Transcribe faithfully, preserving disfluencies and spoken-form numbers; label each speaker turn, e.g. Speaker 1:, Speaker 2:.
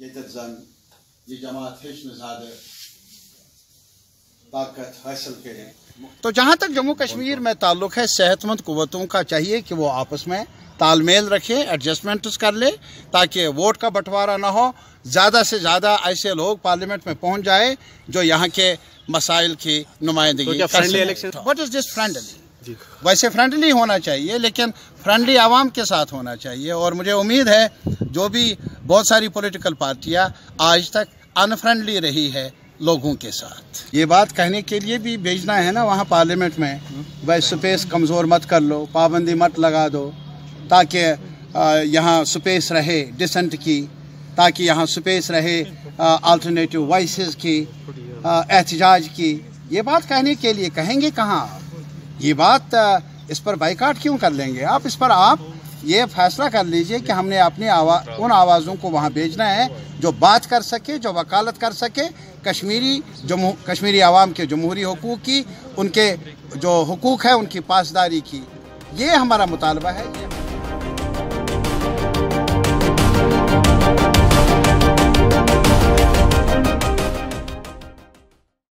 Speaker 1: ये जन ये जमात ज़्यादा ताकत हासिल करे।
Speaker 2: तो जहाँ तक जम्मू कश्मीर में ताल्लुक है, सेहतमंद कुव्वतों का चाहिए कि वो आपस में तालमेल रखें, एडजस्टमेंट्स कर ले, ताकि वोट का बंटवारा ना हो। ज़्यादा से ज़्यादा ऐसे लोग पार्लियामेंट में पहुँच जाए जो यहाँ के मसाइल की नुमाइंदगी
Speaker 3: तो friendly election.
Speaker 2: What is this friendly? वैसे फ्रेंडली होना चाहिए, लेकिन फ्रेंडली आवाम के साथ होना चाहिए। और मुझे उम्मीद है जो भी बहुत सारी पॉलिटिकल पार्टियां आज तक अनफ्रेंडली रही है लोगों के साथ, ये बात कहने के लिए भी भेजना है ना वहाँ पार्लियामेंट में, भाई स्पेस कमज़ोर मत कर लो, पाबंदी मत लगा दो, ताकि यहाँ स्पेस रहे डिसेंट की, ताकि यहाँ स्पेस रहे अल्टरनेटिव वॉइसेस की, एहतजाज की। ये बात कहने के लिए कहेंगे कहाँ आप? ये बात इस पर बाइकाट क्यों कर लेंगे आप? इस पर आप ये फैसला कर लीजिए कि हमने अपनी आवाज़ उन आवाज़ों को वहाँ भेजना है जो बात कर सके, जो वकालत कर सके कश्मीरी जमहू कश्मीरी आवाम के जमहूरी हुकूक की, उनके जो हुकूक है उनकी पासदारी की। ये हमारा मुतालबा है।